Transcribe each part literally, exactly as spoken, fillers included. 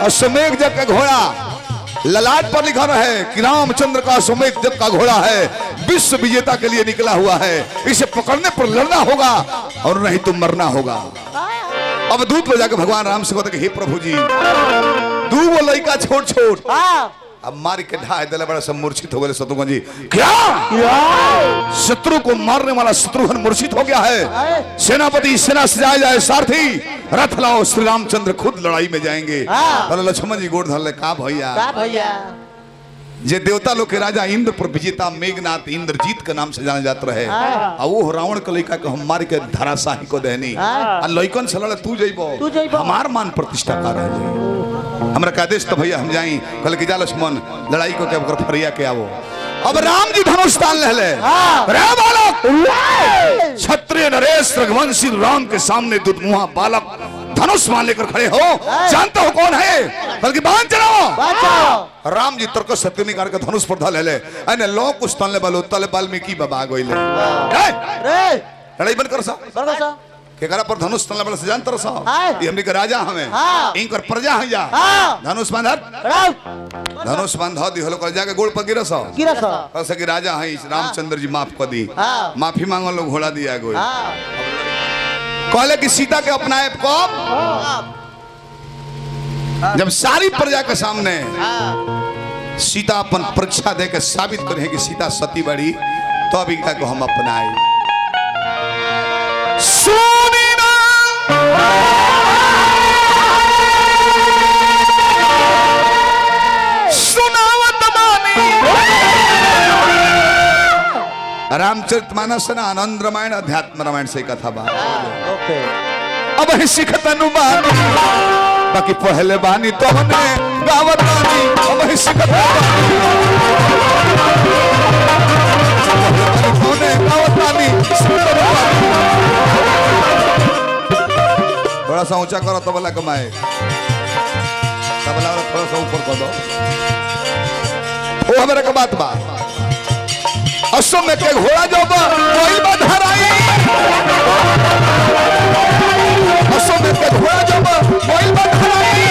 अश्वमेघ जब का घोड़ा ललाट पर लिखा है कि रामचंद्र का अश्वमेघ जब का घोड़ा है, विश्व विजेता के लिए निकला हुआ है, इसे पकड़ने पर लड़ना होगा और नहीं तो मरना होगा। अब दूत ले जाकर भगवान राम से कहते हे प्रभु जी, दू वो लड़का छोट छोट अब मार के ढाई दिला, बड़ा सब मूर्छित हो गए शत्रुघ्न जी। क्या शत्रु को मारने वाला शत्रुघ्न मूर्छित हो गया है। सेनापति सेना सजाए जाए, सारथी रथ लाओ, श्री रामचंद्र खुद लड़ाई में जाएंगे। लक्ष्मण जी गोड़ धर ले, का भैया जे देवता लोग के राजा इंद्र पर विजेता मेघनाथ इंद्रजीत के नाम से जाने जाते रहे, और वो रावण के लड़का के हम मार के धराशाही को देनी आ लइकन से लड़े, तू जइबो हमार मान प्रतिष्ठा का रह जाई। हमरा का आदेश तो भैया हम जाई, कल के जा लक्ष्मण लड़ाई को के ओकर फरिया के आवो। अब राम जी धनुष तान ले ले, रे बालक क्षत्रिय नरेश रघुवंशी राम के सामने दुधमुहा बालक धनुष मान लेकर खड़े हो, जानते हो कौन है? बल्कि बांध चलाओ। राम जी तर्क सत्य निकाल के धनुष पर धले ले, अने लो कुछ तले बलो तले वाल्मीकि बाबा गोइले रे लड़ाई बंद कर सा कर सा के करा पर धनुष तले बल से जानते रहो सा, ये हमनी के राजा हमें इनकर प्रजा है जा। धनुष बांध धनुष बांध दी हलो कर जाके गोड़ पर गिरस गिरस ऐसे कि राजा है रामचंद्र जी माफ कर दी, माफी मांगो लोग घोड़ा दिया गोई। कहले कि सीता के अपनाए कौन? जब सारी प्रजा के सामने सीता अपन परीक्षा दे के साबित करे कि सीता सती बड़ी, तो अभी क्या को हम अपनाए। सुनी ना सुनावत बानी रामचरितमानस ना आनंद रामायण अध्यात्म रामायण से कथा बा। अब ही सिखत अनुमान बाकी पहले बानी तो हमने गावत बानी, अब ही सिखत गावत बानी। थोड़ा सा ऊंचा करो तबला कमाए, तबला थोड़ा सा ऊपर कर दो। वो हमारे का बात बा अश्वमेघ के घोड़ा जो कोई बधराई, अश्वमेघ के घोड़ा जो कोई बधराई।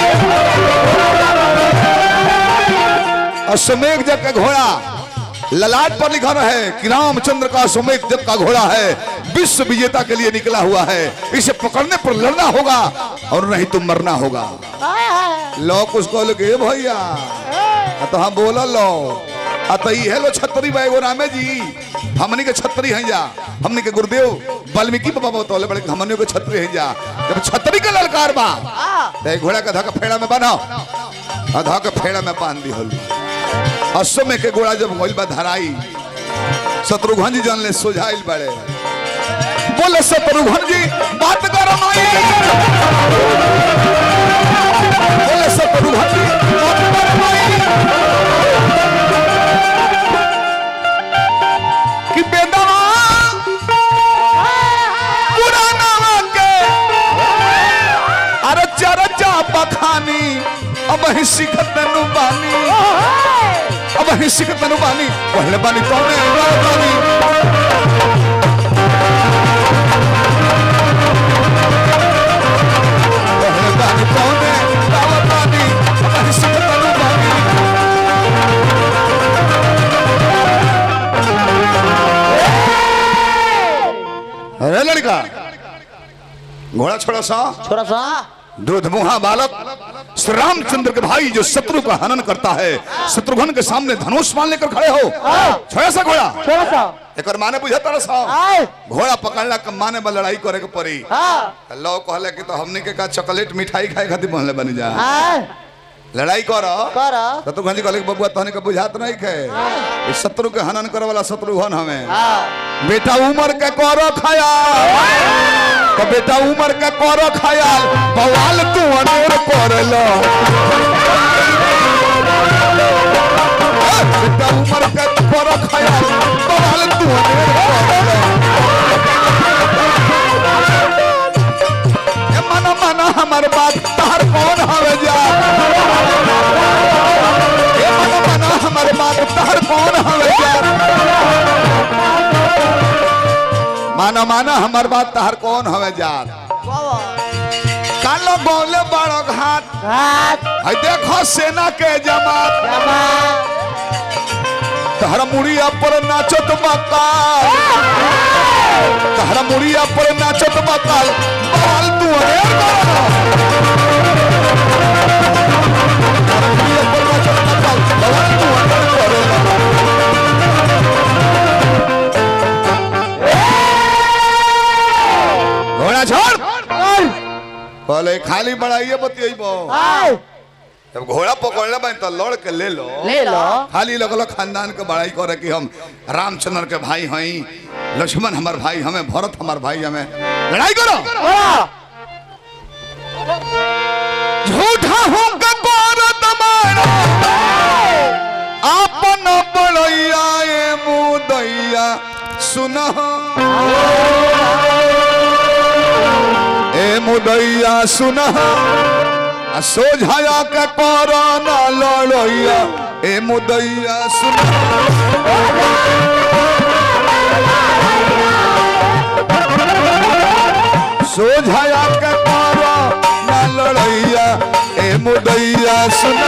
अश्वमेघ जब का घोड़ा ललाट पर लिखा है कि रामचंद्र का अश्वमेघ जब का घोड़ा है, विश्व विजेता के लिए निकला हुआ है, इसे पकड़ने पर लड़ना होगा और नहीं तो मरना होगा। लोग उसको लगे भैया तो हम बोला लो अतः लो छतरी बैगो रामे जी, हमनी के छतरी हैं जा, हमनी के गुरुदेव वाल्मीकि बाबा बतौले बड़े हमनी के छतरी हैं जा। जब छतरी के ललकार बा ते घोड़ा का धक्का फेड़ा में बांधो, आधा के फेड़ा में बांध दी हल। अश्वमेघ के घोड़ा जब होइल बा धराई, शत्रुघ्न जी जान ले सुझाइल बड़े, बोले शत्रुघ्न जी बात करो माई, बोले शत्रुघ्न जी बात करो माई कि बेदवा पुराना के अरे चर्चा बखानी, अब ही सिखत नु बानी, अब ही सिखत नु बानी, पहले बानी तो मैं बानी। पहले बानी तो मैं बानी, अब ही सिखत नु बानी। अरे लड़का घोड़ा छोड़ा सा छोड़ा सा दुधमुहा बालक श्री रामचंद्र के भाई जो शत्रु का हनन करता है, शत्रुघ्न के सामने धनुष मान लेकर खड़े हो। छोड़ा सा घोड़ा छोड़ा सा एक माने बुझता रहा घोड़ा पकड़ला के माने बा लड़ाई करे के पड़ी। लो कहले कि तो हमने के का चॉकलेट मिठाई खाए खातिर बनले बनी जा, लड़ाई करो करो शत्रुघ्न जी कहले बबुआ तहने के बुझात नहीं खे, इस शत्रु के हनन करे वाला शत्रुघ्न हमें। बेटा उमर के करो खयाल, तो बेटा उमर के करो खयाल, बवाल तू अनेर कर लो। बेटा उमर के करो खयाल, बवाल तू अनेर कर लो। ए मना मना हमार बात तार कौन हवे जा, ए मना मना हमार बात तार कौन हवे जा, माना माना हमार बात तार कौन हवे जा। कालो बोले बड़ो घाट है देखो सेना के जमात तहरा मुड़िया पर नाचत बकाल तहरा मुड़िया पर नाचत बकाल बाल तू अरेर तहरा मुड़िया पर नाचत बकाल बाल तू अरेर घोड़ा छोड़ पहले खाली बढ़ाइए बतियाई बो जब घोड़ा पकड़ले बाई तो लड़ के ले लो ले लो खाली लगलो खानदान के बड़ाई करे कि हम रामचंद्र के भाई हई लक्ष्मण हमार भाई हमें भरत हमार भाई हमें लड़ाई करो झूठा हूं के भारत मारा अपन बड़ैया ए मुदैया सुना ए मुदैया सुना सोझाया के कोरोना लड़ैया ए मुदैया सुना सोझाया के कोरोना लड़ैया ए मुदैया सुना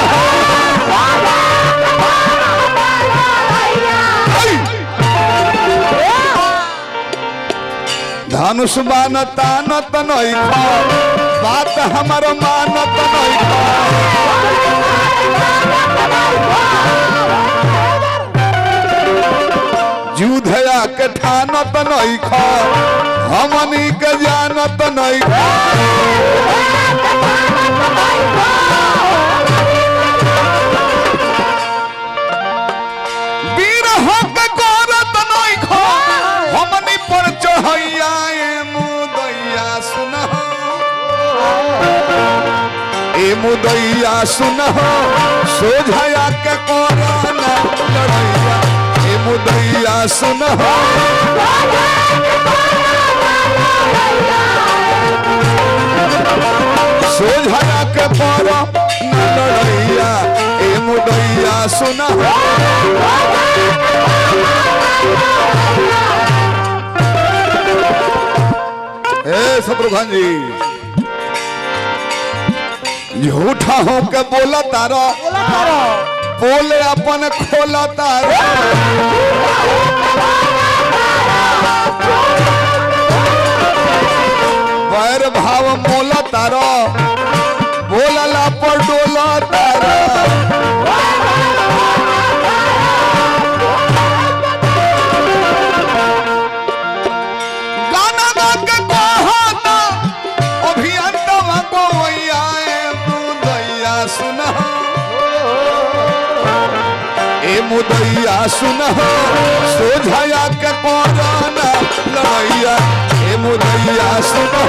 धनुष बान तानत नहीं खा बात हमार मानत नहीं खा युद्धया के ठानत नहीं खा हमनी के जानत नहीं खा वीर हो के करत नहीं खा हमनी पर चढ़ैया ए मुदैया सुना ए मुदैया सुना सोझाया के कोरोना लड़ैया ए मुदैया सुना सोझाया के कोरोना लड़ैया ए मुदैया सुना ए शत्रुघ्न जी झूठा हो के बोला तारा बोले अपन खोला तारा वैर भाव मोला तारा बोला पर डोला तारा मुदैया सुना सोझाया के कोरोना लड़ैया ए मुदैया सुना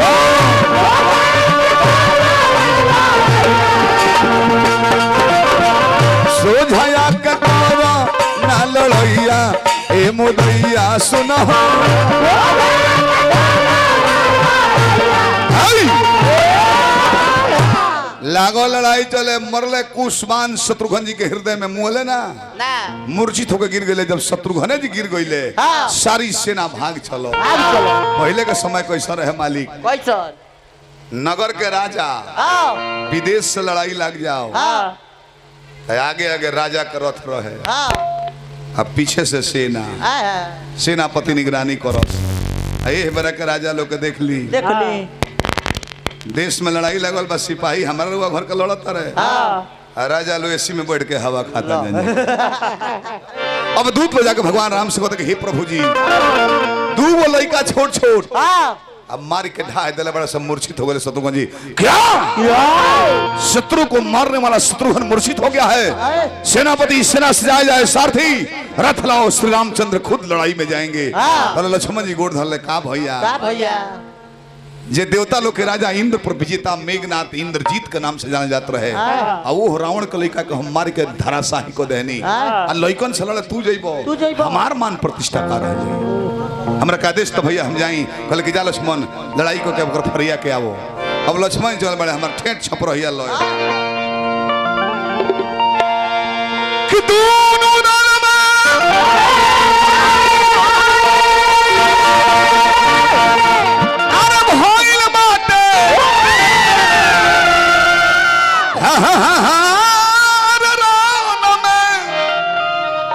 सोझाया के कोरोना लड़ैया ए मुदैया सुना लागो लड़ाई चले मरले कुशमान शत्रुघ्न जी के हृदय में मुहले ना मूर्छित होकर गिर गए जब शत्रुघ्न जी गिर गए हाँ। सारी सेना भाग चलो पहले का समय कैसा रहे मालिक कैसा नगर के राजा हाँ। विदेश से लड़ाई लग जाओ हाँ। आगे आगे राजा का रथ रहे हाँ। अब पीछे से सेना हाँ। सेनापति निगरानी करो ये बड़ा के राजा लोग के देख ली देख ली देश में लड़ाई लगल बस सिपाही हमारा लोग घर का लड़ता रहे हाँ। राजा लोग एसी में बैठ के हवा खाता अब दूत ले जाकर भगवान राम से कहते कि हे प्रभु जी दू वो लड़का छोट छोट हाँ। अब मार के ढाई दिला बड़ा सब मूर्छित हो गए शत्रुघ्न जी क्या शत्रु को मारने वाला शत्रुघ्न मूर्छित हो गया है सेनापति सेना सजाया जाए सारथी रथ लाओ श्री रामचंद्र खुद लड़ाई में जाएंगे हाँ। लक्ष्मण जी गोड़ धर ले का भैया जे देवता लोग के राजा इंद्र पर विजेता मेघनाथ इंद्रजीत के नाम से जाने जाते रहे आ वो रावण के लड़का को हम मार के धराशाही को देनी आ लइकन से लड़े तू जइबो हमार मान प्रतिष्ठा कर रहे हमरा का आदेश तो भैया हम जाई कल की जा लक्ष्मण लड़ाई को क्या कर फरिया के आवो अब लक्ष्मण चल बड़े हमर ठेठ छप रहिया लो कि दोनों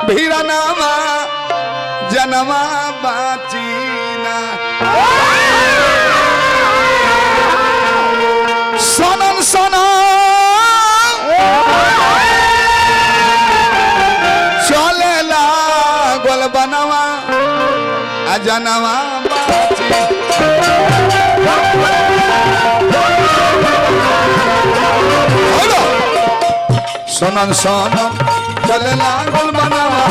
भीरनामा जनमा बाचीना सनन सनन चलेला गोल बनवा अजनवा सनन सनन चलेला गोल बनवा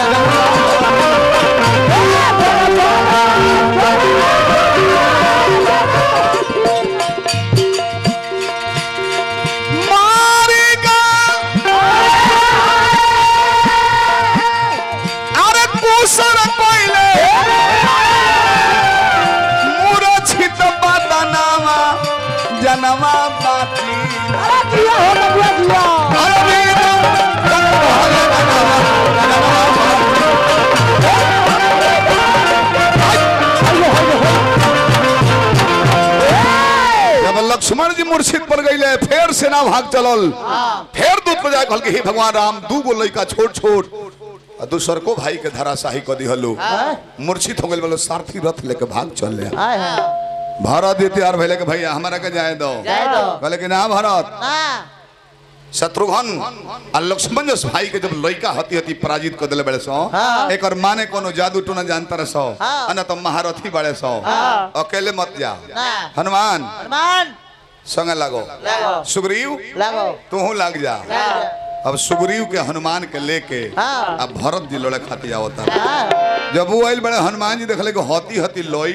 जनवा बाती अरे दिया हो बबुआ दिया अरे जब लक्ष्मण जी मूर्छित पड़ गईले फिर सेना भाग चलल फिर दूत बजाय कहल के हे भगवान राम दू गो लइका छोट छोट दूसर को भाई के धराशाही क दिहलो मूर्छित हो गइल बोलो सारथी रथ लेके भाग चल ले भारत तैयार भैले के भैया हमारा के जाए दो कहले कि ना भारत शत्रुघ्न और लक्ष्मण जस भाई के जब लइका हती हती पराजित कर दिले बड़े सो एक और माने कोनो जादू टोना जानता रह सो अना तो महारथी बड़े सो अकेले मत जा हनुमान हनुमान संग लगो सुग्रीव लगो तू लग जा अब सुग्रीव के हनुमान के लेके अब भरत जी लड़े खाती आवता जब वो आइल बड़े हनुमान जी देखले कि हती हती लोई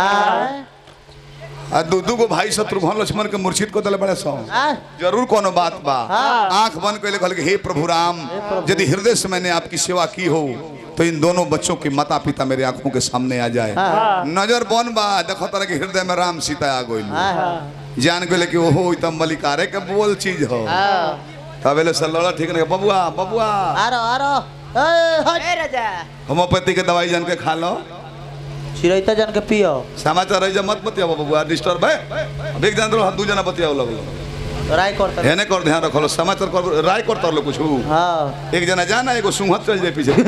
दू दू गो भाई शत्रुघ्न लक्ष्मण के मूर्छित को दले बड़े सौ जरूर कोनो बात बा आंख बंद कर कहल हे प्रभु राम यदि हृदय से मैंने आपकी सेवा की हो तो इन दोनों बच्चों के माता पिता मेरे आंखों के सामने आ जाए नजर बन बा देखो तरह के हृदय में राम सीता आ गई जान गए कि ओहो तब मलिकारे के बोल चीज हो तबेले से लड़ा ठीक नहीं बबुआ बबुआ आरो आरो ए राजा होम्योपैथी के दवाई जान के खा लो चिरैता जान के पियो समाचार रह जा मत बतिया बबुआ डिस्टर्ब है अब एक जान दो दू जना बतिया लगलो राय करता हेने कर ध्यान रखलो समाचार कर राय करता लो कुछ हां एक जना जाना एगो सुंहत चल जाए पीछे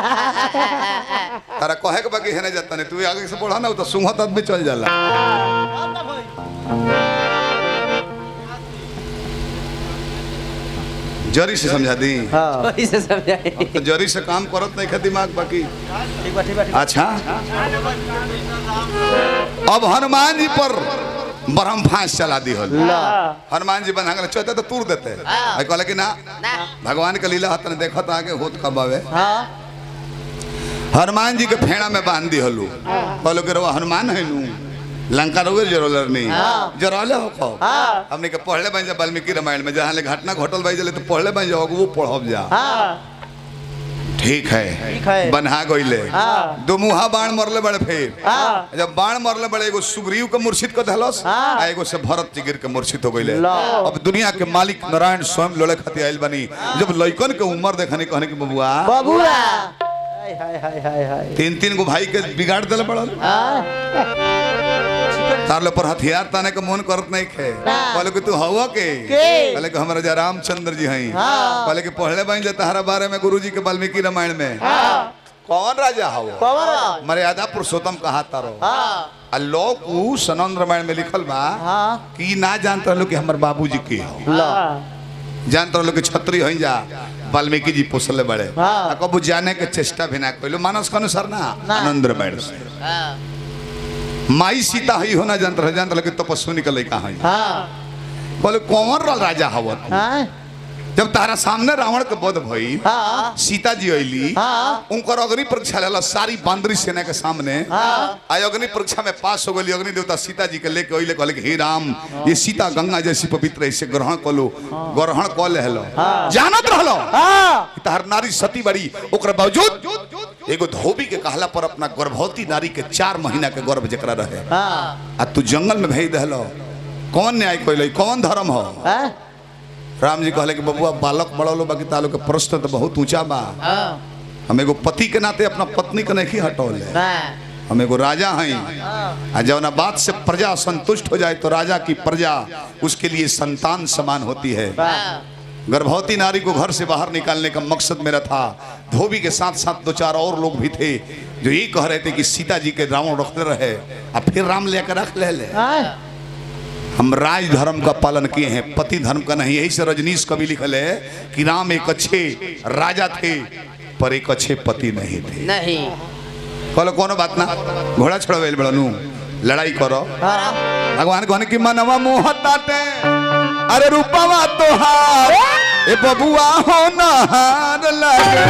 तारा कहे के बाकी हेने जाता नहीं तू आगे से बढ़ा ना तो सुंहत आदमी चल जाला जरी से समझा दी हां जरी से समझाई तो जरी से काम करत नहीं खा दिमाग बाकी ठीक बा ठीक बा अच्छा अब हनुमान जी पर बरम फांस चला दी हल हनुमान जी बना चाहते तो तूर देते कहले कि ना भगवान के लीला हतन देखत आगे होत कब आवे हनुमान जी के फेड़ा में बांध दी हलू कहलो कि रवा हनुमान है नू लंका रोगे जरोलर नहीं जरोले हो खो हमने के पढ़ले बन जा वाल्मीकि रामायण में जहाँ ले घटना घटल बाई जले तो पढ़ले बन जाओ वो पढ़ब जा ठीक है बन्हा गईले दो मुहा बाण मरले बड़े फिर जब बाण मरले बड़े एगो सुग्रीव के मूर्छित को धलस आ एगो से भरत जी गिर के मूर्छित हो गईले अब दुनिया के मालिक नारायण स्वयं लड़े खातिर आइल बनी जब लइकन के उम्र देखने कहने की बबुआ बबुआ हाय हाय हाय हाय हाय तीन तीन गो भाई के बिगाड़ देले पड़ल तारले पर हथियार ताने के मन करत नहीं खे कहले कि तू हवा के कहले कि हमरा जा रामचंद्र जी हई कहले कि पढ़ले बन जा तहरा बारे में गुरुजी के वाल्मीकि रामायण में कौन राजा हवा कौन मर्यादा पुरुषोत्तम कहा तारो आ लोक सनंद रामायण में लिखल बा कि ना जानत रहलो कि हमर बाबूजी के हो जानत रहलो कि छत्री हई जा वाल्मीकि जी पोसले बड़े आ कबू जाने के चेष्टा भी ना कइलो मानस के अनुसार ना आनंद रामायण से माई सीता ही होना जानता रह जानता लगे तपस्वी निकल कहा बोले कौन राजा हवन जब तारा सामने रावण के वध भई सीता जी अली उनकर अग्नि परीक्षा लेला सारी बांदरी सेना के सामने आई अग्नि परीक्षा में पास हो गई अग्नि देवता सीता जी के लेके अइले कहले कि हे राम ये सीता गंगा जैसी पवित्र इसे ग्रहण कलो ग्रहण क लेहलो जानत रहलो तार नारी सती बड़ी ओकर बावजूद एगो धोबी के कहला पर अपना गर्भवती नारी के चार महीना के गर्भ जकरा रहे आ तू जंगल में भेज देहलो कौन न्याय कइले कौन धर्म हो राम जी कहले कि बबुआ बालक बड़लो बाकी तालो के प्रश्न तो बहुत ऊंचा बा हम एगो पति के नाते अपना पत्नी के नहीं हटौले हम एगो राजा हैं आ जौना बात से प्रजा संतुष्ट हो जाए तो राजा की प्रजा उसके लिए संतान समान होती है गर्भवती नारी को घर से बाहर निकालने का मकसद मेरा था। धोबी के साथ साथ दो चार और लोग भी थे जो ये कह रहे थे कि सीता जी के रावण रखते रहे अब फिर राम लेकर रख ले, ले। हम राज धर्म का पालन किए हैं, पति धर्म का नहीं। यही से रजनीश कवि लिखल है कि राम एक अच्छे राजा थे पर एक अच्छे पति नहीं थे। नहीं कहलो कोनो बात ना, घोड़ा छड़वेल बड़नू लड़ाई करो। भगवान कहने की मनवा मोहताते अरे रूपवा तोहार ए बबुआ हो नहार लगे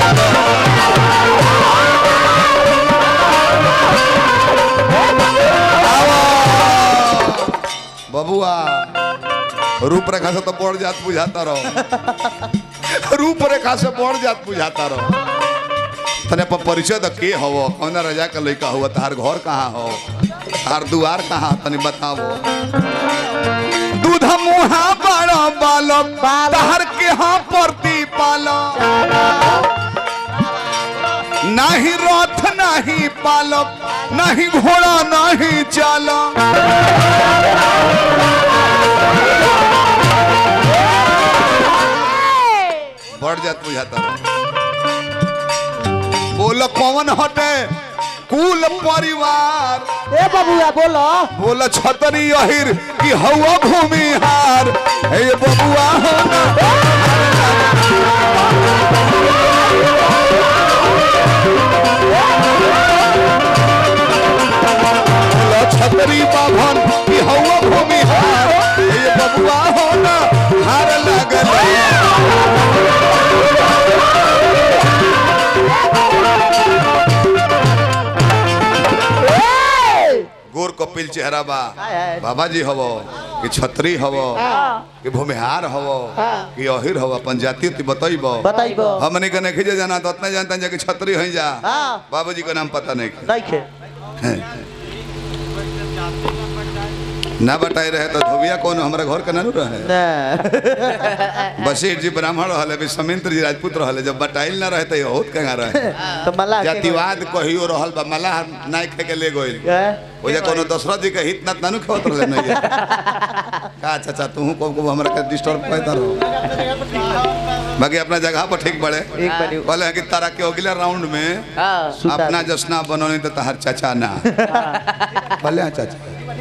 बबुआ रूप रेखा से तो बढ़ जात बुझाता रहो, रूप रेखा से बढ़ जात बुझाता रहो। तने पर परिचय तो के हो, कौन राजा का लड़का हुआ, तार घर कहाँ हो, तार दुआर कहाँ, तने बताओ। दूध मुहा बड़ा बालक तार के हाँ परती पालक, नहीं रथ नहीं पालक नहीं घोड़ा नहीं चालक। बढ़ जात बुझाता बोल कौन हटे कुल परिवार ए बबुआ बोलो बोल छतरी अहिर कि हवा भूमिहार ए बबुआ हो ना बोल छतरी बाभन कि हवा भूमिहार ए बबुआ हो ना हार लगल। गोर कपिल चेहरा बा बाबा जी हवो कि छतरी हवो कि भूमिहार हवो कि अहिर हवो, अपन जाति बताइबो बताइबो। हमने के नहीं खींचे जाना तो उतना जानता है कि छतरी है जा, बाबूजी का नाम पता नहीं नहीं खे ना बताए रहे तो धोबिया कौन हमारा घर का नानू रहे बशीर जी ब्राह्मण रहले, विश्वामित्र जी राजपूत रहले, जब बताइल ना रहे तो बहुत कहाँ रहे तो मल्लाह जातिवाद कहियो रहल बा, मल्लाह नाय खे के ले गइल ओ जे कोनो दशरथ जी के हित ना नानू खेवत रहले नहीं का चाचा तू को को हमरा के डिस्टर्ब करता रहो। बाकी अपना जगह पर ठीक बड़े बोले कि तारा के अगले राउंड में अपना जसना बनोनी तो तहार चाचा ना बोले चाचा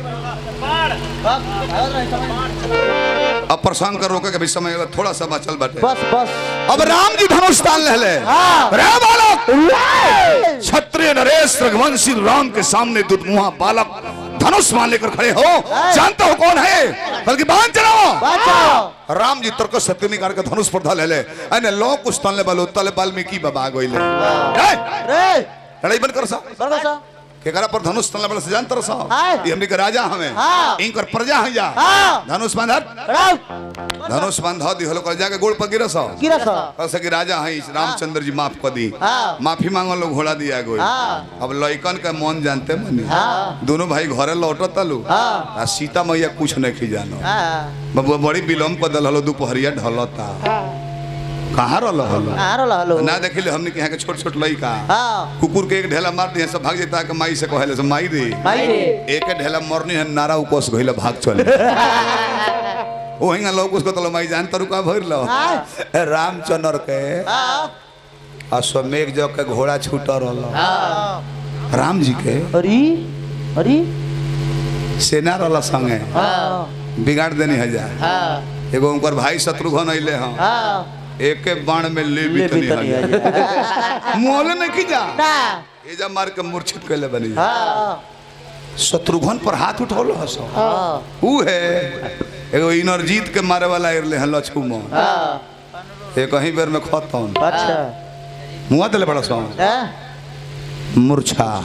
अब प्रसंग कर रोके के भी समय थोड़ा सा बचल बटे। बस बस अब राम जी धनुष तान ले ले रे बालक क्षत्रिय नरेश रघुवंशी राम के सामने दुधमुहा बालक धनुष मान लेकर खड़े हो, जानते हो कौन है, बल्कि बांध चलाओ। राम जी तर्क सत्य निकाल के धनुष पर धले ले अने लो कुछ तले बलो तले वाल्मीकि बाबा गइले लड़ाई बंद कर सा केकरा पर धनुष तले बल से जानतर सा ये हमनी के राजा हमें इनकर प्रजा है जा धनुष बांधत धनुष बांधा दी हलो कर जाके गोड़ पर गिरस गिरस कसे कि राजा है रामचंद्र जी माफ कर दी, माफी मांगो लोग घोड़ा दिया गई। अब लइकन के मन जानते मनी दोनों भाई घरे लौटत तलू आ सीता मैया कुछ नहीं की जानो बबुआ बड़ी विलम्ब कर दल हलो दोपहरिया ढलता कहाँ रल हलो ना देखिले हमने के यहाँ के छोट छोट लइका कुकुर के एक ढेला मार दिए सब भाग जाता के माई से कहले से माई रे एक ढेला मरनी है नारा उकोस गइला भाग चले ओ हिंगा लोग उसको तो माई जान तरुका भर लो रामचंद्र के अश्वमेघ जो के घोड़ा छूट रहल राम जी के अरे अरे सेना रहल संगे बिगाड़ देनी है जा एगो उनकर भाई शत्रुघ्न अइले हां एक के बाण में ले बितनी है मोले नहीं की जा ये जा मार के मूर्छित कइले बनी शत्रुघ्न पर हाथ उठौल हसो ऊ है एगो इनरजीत के मारे वाला इरले हन लक्ष्मण ए कहीं बेर में खतम अच्छा मुआ देले बड़ा सो मूर्छा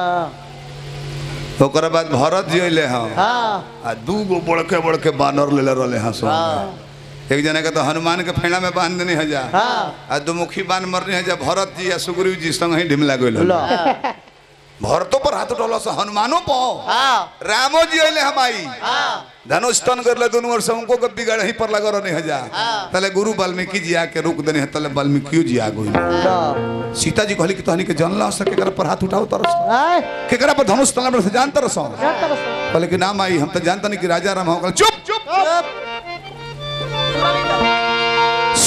ओकरा बाद भरत जी अइले हां आ दू गो बड़के बड़के बानर लेले रहले हसो एक जना के तो हनुमान के फेड़ा में बांध देनी है जा आ दुमुखी बांध मरनी है जा भरत जी या सुग्रीव जी संग ही ढिमला गइल भरतो पर हाथ उठौला से हनुमानो पो रामो जी अइले हमाई धनुष तन करले दोनों वर्ष उनको के बिगड़ ही पर लगा रहनी है जा तले गुरु वाल्मीकि जी आके रोक देनी है तले वाल्मीकि जी आ गइल सीता जी कहली कि तहनी के जनला सके कर पर हाथ उठाओ तरस केकरा पर धनुष तन से जान तरस कहले कि ना माई हम तो जानता नहीं कि राजा राम हो गल चुप चुप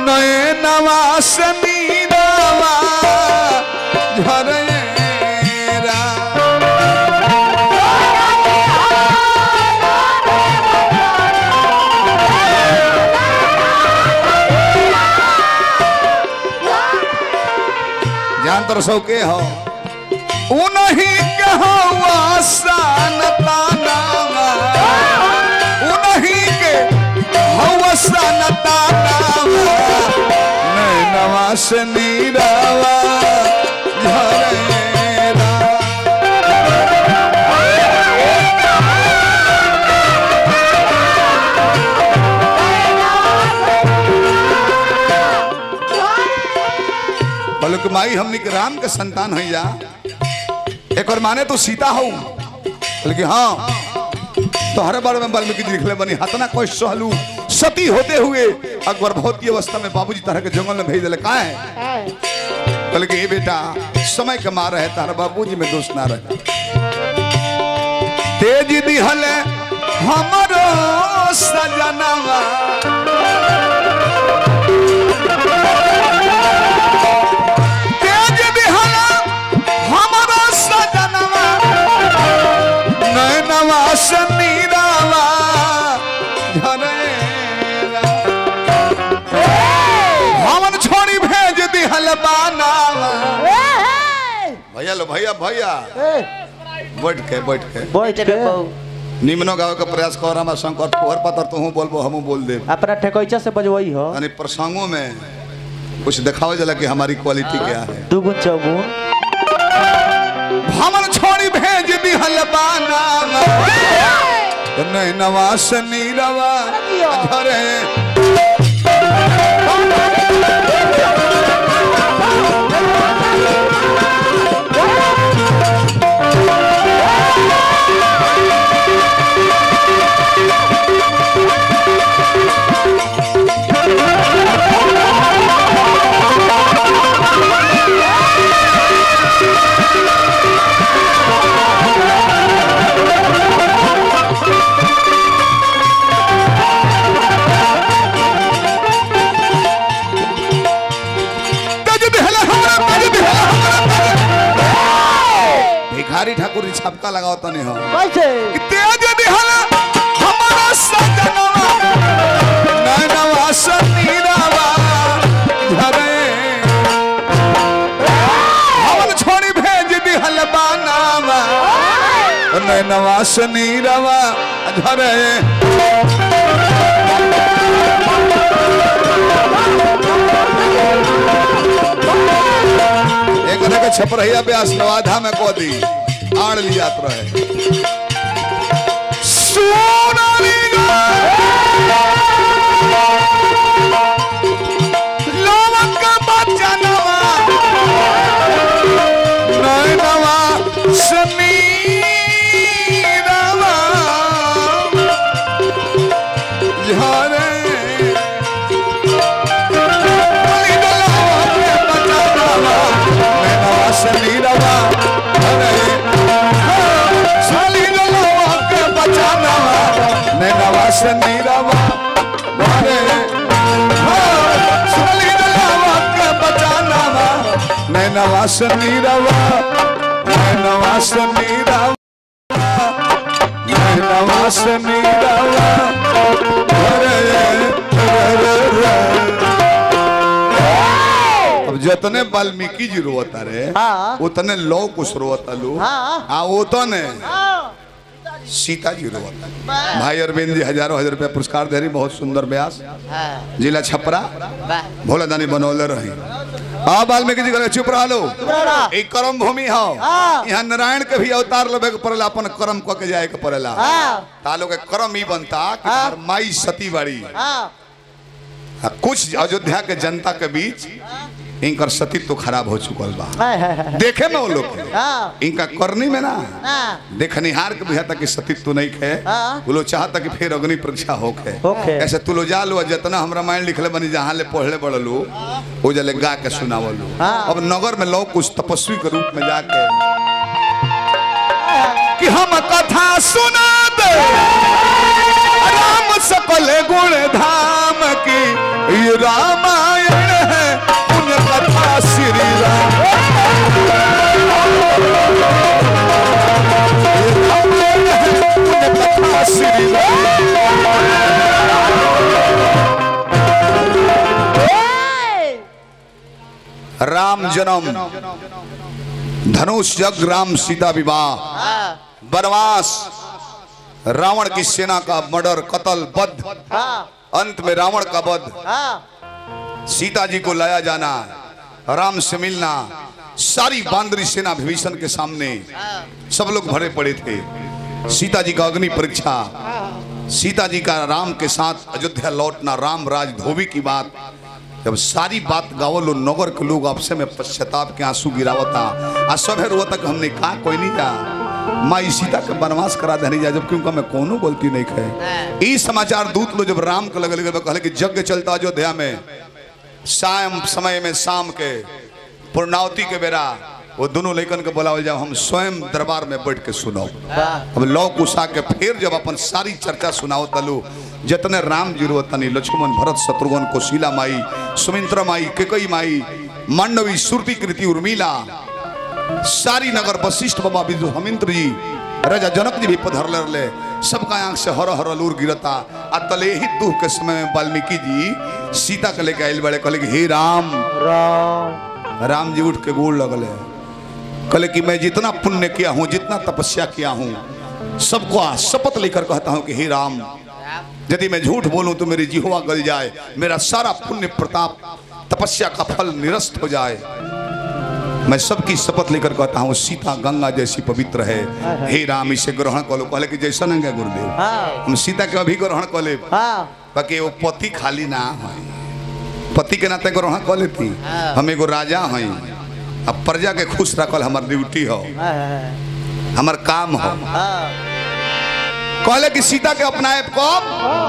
नए नवास नीरावा झरेरा जान तर सौ के हो उन्हीं के हवा सनता नामा उन्हीं के हवा सनता नामा नैनवा से नीरावा झरेरा बल्कि माई हमनी के राम के संतान है जा एक और माने तो सीता हो बल्कि हाँ तो हर बार में वाल्मीकि जी लिखले बनी हतना कोई सहलू सती होते हुए अकबर भौती अवस्था में बाबूजी तरह के जंगल में भेज दिले का है बल्कि ये बेटा समय के मार है तारा बाबूजी में दोष ना रहे तेज दिहल हमरो सजनवा नीरावा झरेरा हमन छोड़ी भेज दिहल बानावा भैया लो भैया भैया बैठ के बैठ के बैठ के निम्नो गाँव का प्रयास कर हमारा शंकर तोहर पतर तू बोलबो हमू बोल दे अपना ठेकोइचा से बजवई हो यानी प्रसंगों में कुछ दिखाओ जला कि हमारी क्वालिटी क्या है दुगुन चौगुन हमन छोड़ी भेज दिहल बानावा नहीं नवास नीरावा झरे भिखारी ठाकुर जी छपका लगाओ तने हो कैसे तेज दिहल हमारा सजनवा नैनवा से नीरावा झरे हमन छोड़ी भेज दिहल बानावा नैनवा से नीरावा झरे एक के छपरहिया ब्यास नवाधा में को दी आड़ लिया तो रहे सोनाली लोमक का बच्चा नवा नैनवा सनी नवा झरे नीरावा साली गलवा के बचानावा नैनवा से नीरावा साली गलवा के बचानावा नैनवा से नीरावा नैनवा से नीरावा नैनवा से नीरावा जितने वाल्मीकि जी रोता रे हाँ। उतने लौ कुछ रोता लो हाँ। हाँ उतने सीता जी रोता भाई अरविंद जी हजारों हजार रुपया पुरस्कार दे रही बहुत सुंदर ब्यास जिला छपरा भोला दानी बनौले रही हाँ वाल्मीकि जी कहले चुप रहा लो एक कर्म भूमि हो यहाँ नारायण के भी अवतार लेबे के पड़ेला अपन कर्म क के जाए के पड़ेला तालो के कर्म ही बनता कि माई सती बाड़ी कुछ अयोध्या के जनता के बीच इनका सतीत्व तो खराब हो चुकल बा देखे में वो लोग इनका करनी में ना देखनिहार के बुझाता कि सतीत्व तो नहीं खे वो लोग चाहता कि फिर अग्नि परीक्षा होके ऐसे तू लो जा लो जितना हम रामायण लिखले बनी जहाँ ले पढ़ले बड़ लो वो जले गा के सुनावलो अब नगर में लोग कुछ तपस्वी के रूप में जाके कि हम कथा सुना दे राम सकल गुण धाम की ये रामायण है उन कथा श्री राम। ये रामायण है उन कथा श्री राम। राम जन्म, धनुष यज्ञ, राम सीता विवाह, वनवास, रावण की सेना का मर्डर, कत्ल, वध, अंत में रावण का वध, सीता जी को लाया जाना, राम से मिलना, सारी बांदरी सेना विभीषण के सामने, सब लोग भरे पड़े थे। सीता जी का अग्नि परीक्षा, सीता जी का राम के साथ अयोध्या लौटना, राम राज धोबी की बात, जब सारी बात गावलो नगर के लोग आपसे में पश्चाताप के आंसू गिरावता आ सभे रो तक हमने कहा कोई नहीं जा माई सीता के वनवास करा देने जा, जबकि उनका मैं कोनो गलती नहीं है। ई समाचार दूत लो जब राम के लगे लगे कहले कि यज्ञ चलता अयोध्या में, शाम समय में शाम के पूर्णावती के बेरा वो दोनों लेकन के बुलावल जाओ, हम स्वयं दरबार में बैठ के सुनाओ। अब लौ कुशा के फिर जब अपन सारी चर्चा सुनाओ तलू, जितने राम जी रोतनी, लक्ष्मण भरत शत्रुघ्न कौशिला माई, सुमित्रा माई, केकई माई, मांडवी, श्रुति, कृति, उर्मिला, सारी नगर, वशिष्ठ बाबा, विदु हमिंद्र जी, राजा जनक जी भी पधर ले, सबका आंख से हर हर लूर गिरता। आ तले ही दुख के समय में वाल्मीकि जी सीता के लेके आयल बड़े, कहले हे राम राम राम जी उठ के गोड़ लगले, कहले कि मैं जितना पुण्य किया हूँ, जितना तपस्या किया हूँ, सबको शपथ लेकर कहता हूँ कि हे राम, यदि मैं झूठ बोलूं तो मेरी जिह्वा गल जाए, मेरा सारा पुण्य प्रताप तपस्या का फल निरस्त हो जाए। मैं सबकी शपथ लेकर कहता हूँ सीता गंगा जैसी पवित्र है, हे राम इसे ग्रहण कर लो। कहले कि जैसा नहीं है गुरुदेव, हम सीता के अभी ग्रहण कर ले, बाकी वो पति खाली ना है, पति के नाते ग्रहण कर लेती, हम एगो राजा हैं, अब प्रजा के खुश रखल हमार ड्यूटी हो, हमार काम हो। कहले कि सीता के अपनाए कब,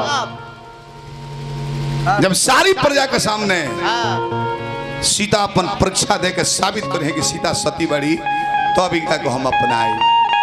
जब सारी प्रजा के सामने सीता अपन परीक्षा दे के साबित करे कि सीता सती बड़ी, तो अभी को हम अपनाए।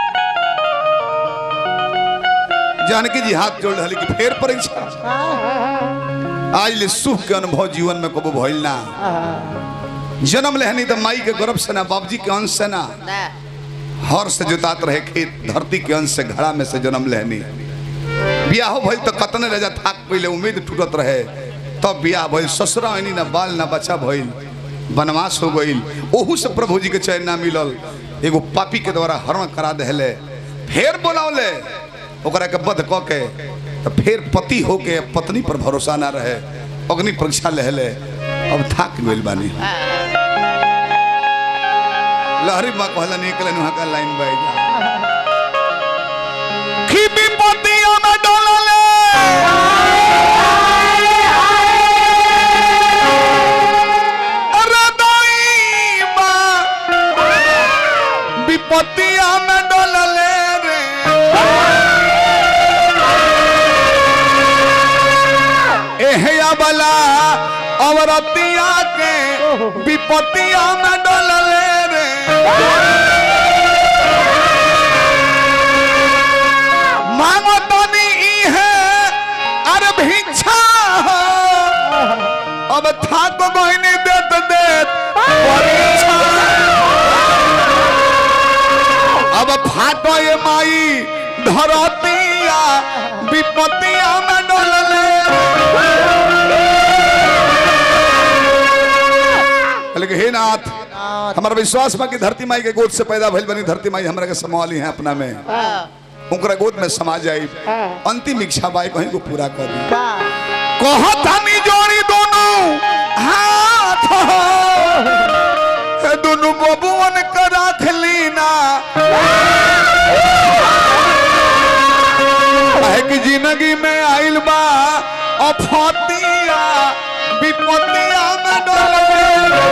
जानकी जी हाथ जोड़ रही कि फिर परीक्षा, आज ले सुख के अनुभव जीवन में कबो भइल ना, जन्म लेहनी तो माई के गर्भ से ना, बाबूजी के अंश से ना, हर से जोतात रहे खेत, धरती के अंश से, घड़ा में से जन्म लेहनी। ब्याह भइल तो कतने रह जा थाक पहले उम्मीद टूटत रहे, तब तो ब्याह भइल, ससुरा आनी ना बाल ना बच्चा भइल, वनवास हो गइल, ओहू से प्रभु जी के चैन ना मिलल, एगो पापी के द्वारा हरण करा देले, फिर बोलावले ओकरा के बध क के, तो फिर पति हो के पत्नी पर भरोसा ना रहे, अग्नि परीक्षा लेले, अब थाक गइल बानी। लहरी माँ कहला निकले वहां का लाइन बह जा की विपत्तियों में डोलले, अरे दाई माँ विपत्तियों में डोलले रे, एहया बला अवरतिया के विपत्तियों में डोलले रे, मांगो तो नहीं है अरे भिक्षा, अब था को बहनी देत देत परीक्षा, अब फाटो ये माई धरतिया विपत्तिया में डोलले, हे नाथ हमारा विश्वास बा कि धरती माई के गोद से पैदा भइल बनी, धरती माई हमरा के संभाली है अपना में, उनकरा गोद में समा जाई, अंतिम इच्छा बाई कहीं को पूरा कर दी। कहत हमी जोड़ी दोनों हाथ हो, दोनों बबुअन का राख लीना, है कि जिंदगी में आइल बा अफतिया विपत्तिया में डोलले,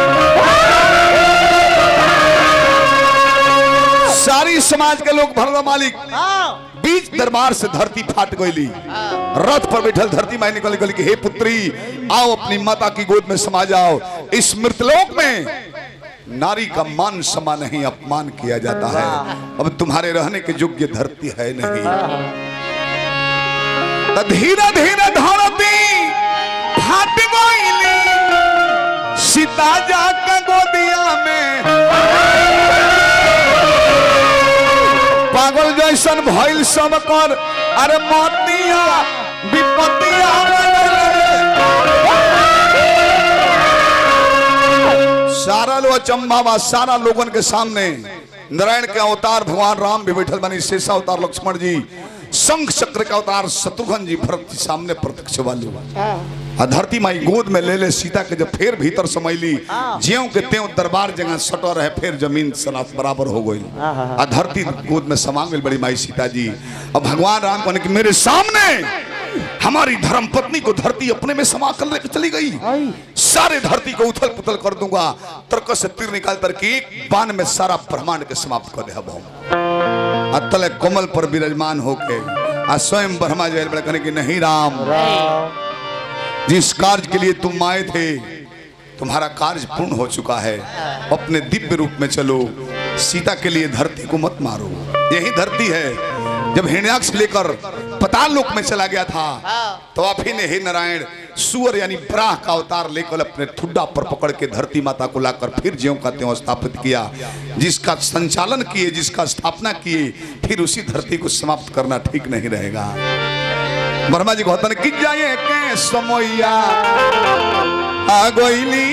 सारी समाज के लोग भरवा मालिक, बीच दरबार से धरती फाट गईली, रथ पर बैठल धरती माई निकल गई कि हे पुत्री आओ अपनी माता की गोद में समा जाओ, इस मृतलोक में नारी का मान सम्मान नहीं अपमान किया जाता है, अब तुम्हारे रहने के योग्य धरती है नहीं। धीरे धीरे धरती फाट गईली सीता जाके गोदिया में पागल जैसन भइल सब कर अरे मोतिया विपत्तिया सारा लोग अचंभा सारा लोगन के सामने नारायण के अवतार भगवान राम भी बैठल बनी शेषा अवतार लक्ष्मण जी शंख चक्र का अवतार शत्रुघ्न जी भरत जी सामने प्रत्यक्ष वाले धरती माई गोद में ले ले सीता के जब फिर भीतर समैली ज्यों के त्यों दरबार जगह सटो रहे फिर जमीन सनात बराबर हो गई आ धरती गोद में समा गई बड़ी माई सीता जी। अब भगवान राम कहने कि मेरे सामने हमारी धर्म पत्नी को धरती अपने में समा कर लेकर चली गई, सारे धरती को उथल पुथल कर दूंगा, तर्क से तीर निकाल करके एक बाण में सारा ब्रह्मांड के समाप्त कर दे। अतल कोमल पर विराजमान होके आ स्वयं ब्रह्मा जी कहने कि नहीं राम, जिस कार्य के लिए तुम आए थे तुम्हारा कार्य पूर्ण हो चुका है, अपने दिव्य रूप में चलो, सीता के लिए धरती को मत मारो। यही धरती है जब हिरण्याक्ष लेकर पताल लोक में चला गया था तो आप ही ने हे नारायण सूअर यानी ब्राह का अवतार लेकर अपने ठुड्डा पर पकड़ के धरती माता को लाकर फिर ज्यों का त्यों स्थापित किया, जिसका संचालन किए, जिसका स्थापना किए, फिर उसी धरती को समाप्त करना ठीक नहीं रहेगा। ब्रह्मा जी कहते हैं कि जाए के समैया आ गईली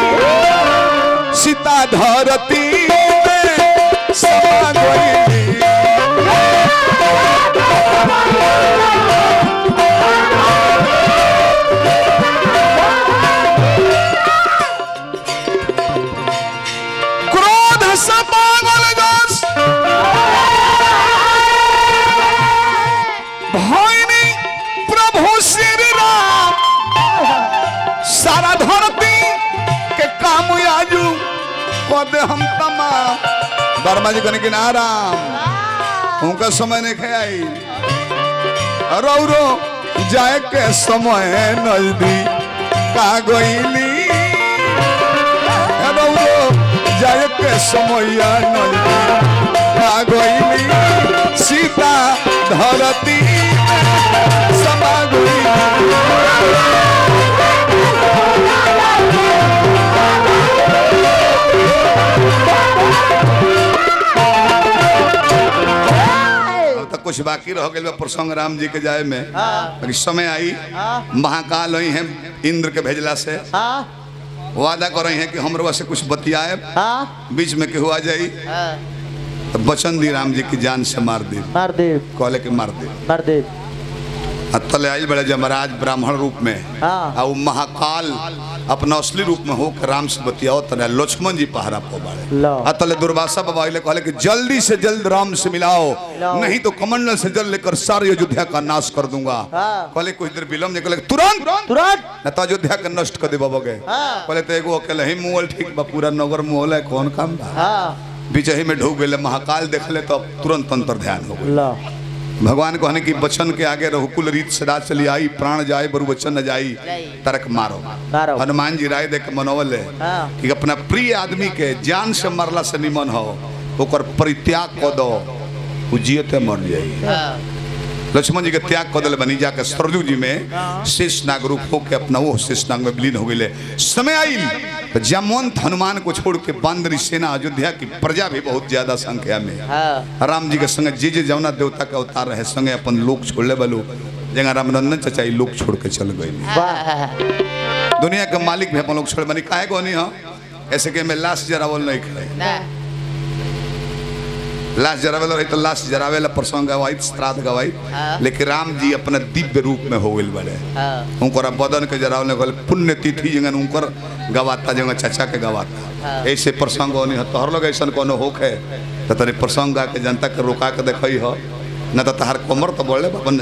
सीता धरती में समा गईली। क्रोध से पागल जस भइनी प्रभु श्री राम, सारा धरती के काम आजू कद हम तमाम। वर्मा जी कहने कि ना राम उनका समय नहीं खे आई, रो रो जाए के समय नजदीक का गईली, रो रो जाए के समय नजदीक का गईली सीता धरती समा गई। कुछ बाकी रह गए प्रसंग राम जी के जाए में, हाँ। समय आई महाकाल हुई है इंद्र के भेजला से, हाँ। वादा कर रही है कि हम से कुछ बतियाए, हाँ। बीच में केहू आ जाई, हाँ। तो बचन दी राम जी की जान से मार दे मार दे कहले के मार दे मार दे। तले आई बड़े जमराज ब्राह्मण रूप में, हाँ। और महाकाल अपना असली रूप में हो राम से बतियाओ तले लक्ष्मण जी पहरा पो बाड़े। तले दुर्वासा बाबा कहले कि जल्दी से जल्द राम से मिलाओ, नहीं तो कमंडल से जल लेकर सारी अयोध्या का नाश कर दूंगा। कहले कुछ देर विलम्ब कहले तुरंत तुरंत न तो अयोध्या का नष्ट कर दे बाबा गए। कहले तो एगो अकेले ही मुहल ठीक बा, पूरा नगर मुहल है, कौन काम बा। बीच ही में ढूक गए महाकाल देखले तो तुरंत अंतर ध्यान हो गया। भगवान कहने की बचन के आगे रघुकुल रीत सदा चली आई, प्राण जाए बरु वचन न जाई, तरक मारो। हनुमान जी राय दे के मनोवल है, हाँ। कि अपना प्रिय आदमी के जान से मरला से निमन हो ओकर परित्याग को दो, जियते मर जाई। हाँ। लक्ष्मण जी के त्याग कर दिल बनी जाकर सरजू जी में, हाँ। शेष नाग रूप होके अपना वो शेष नाग में विलीन हो गए। समय आई तो जमवंत हनुमान को छोड़ के बांदरी सेना अयोध्या की प्रजा भी बहुत ज्यादा संख्या में, हाँ। राम जी के संगे जे जे जमुना देवता का अवतार रहे संगे अपन लोक छोड़ ले बलो, जगह रामनंदन चचाई लोक छोड़ के चल गई। दुनिया के मालिक भी अपन लोग छोड़ बनी काहे को नहीं हो, ऐसे के में लाश जरावल नहीं खाए, लाश जरावेला रही तो लाश जरावेला प्रसंग गवाई श्राद्ध गवाई, हाँ। लेकिन राम जी अपना दिव्य रूप में हो गए बड़े, हाँ। उनकर बदन के जरावले पुण्य तिथि जगह उनकर गवाता जगह चाचा के गवाता, हाँ। ऐसे प्रसंग नहीं तो हर लोग ऐसा कोनो होक है तो तनी प्रसंग गा के जनता के रोका के देखई हो, न तो तहार कमर तो बोले बन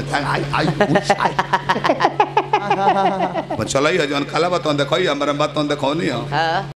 चल जन खाला बात देखई हमारे बात देखो नहीं हो।